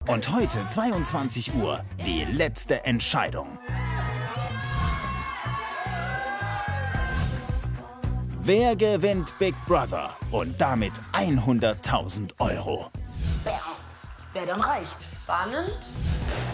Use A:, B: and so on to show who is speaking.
A: Und heute 22 Uhr die letzte Entscheidung. Wer gewinnt Big Brother und damit 100.000 Euro?
B: Wer dann reicht.
C: Spannend.